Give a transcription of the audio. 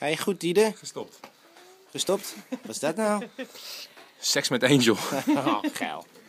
Hey, goed Diede? Gestopt. Gestopt? Wat is dat nou? Seks met Angel. Oh, geil.